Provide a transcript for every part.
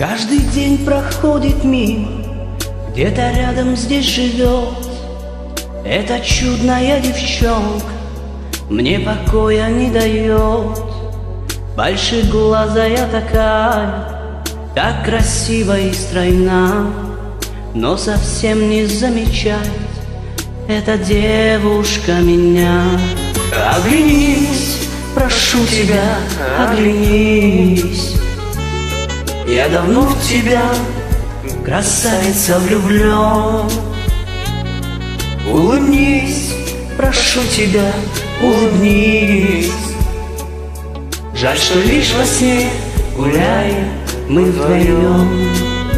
Каждый день проходит мимо, где-то рядом здесь живет эта чудная девчонка, мне покоя не дает. Большеглазая такая, так красива и стройна, но совсем не замечает эта девушка меня. Оглянись, прошу тебя, оглянись, я давно в тебя, красавица, влюблен. Улыбнись, прошу тебя, улыбнись. Жаль, что лишь во сне, гуляя, мы вдвоем.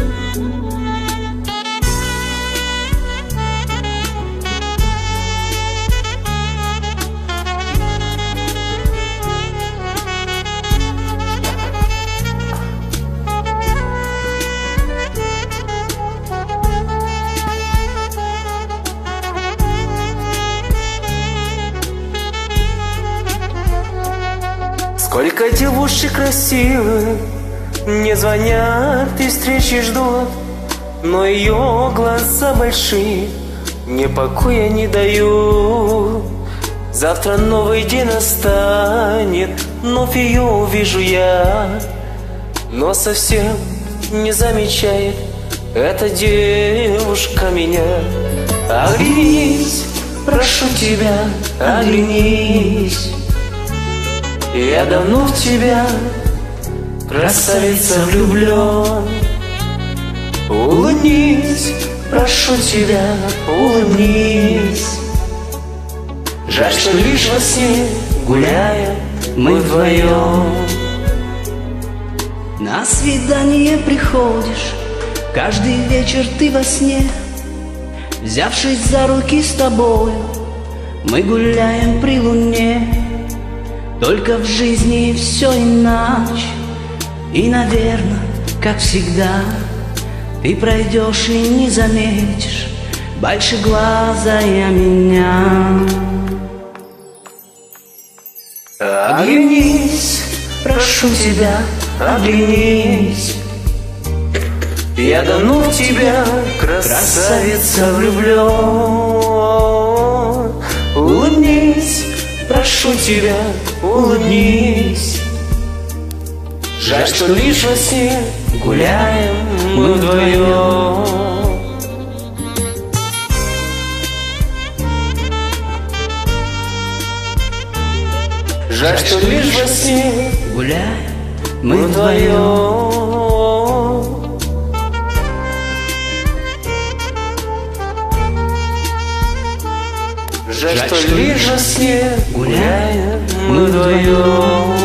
Сколько девушек красивых не звонят и встречи ждут, но ее глаза большие мне покоя не дают. Завтра новый день настанет, вновь ее увижу я, но совсем не замечает эта девушка меня. Оглянись, прошу тебя, оглянись, я давно в тебя, красавица, влюблен. Улыбнись, прошу тебя, улыбнись. Жаль, что лишь во сне, гуляя, мы вдвоем. На свидание приходишь каждый вечер ты во сне, взявшись за руки с тобою, мы гуляем при луне. Только в жизни все иначе, и, наверное, как всегда, ты пройдешь и не заметишь большеглазая меня. Оглянись, прошу тебя, оглянись, я давно в тебя, красавица, влюблен. Улыбнись, прошу тебя, улыбнись. Жаль, что лишь во сне, гуляем мы вдвоем. Жаль, что лишь во сне, гуляем мы вдвоем. Жаль, что лишь во сне, гуляем мы вдвоем.